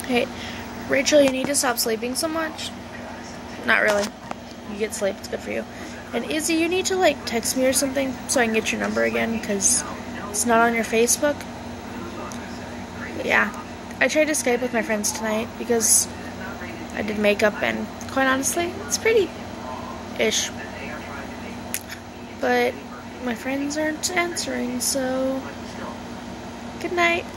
Hey, Rachel, you need to stop sleeping so much. Not really. You get sleep, it's good for you. And Izzy, you need to, like, text me or something so I can get your number again, because it's not on your Facebook. But yeah, I tried to Skype with my friends tonight because I did makeup, and quite honestly, it's pretty-ish. But my friends aren't answering, so good night.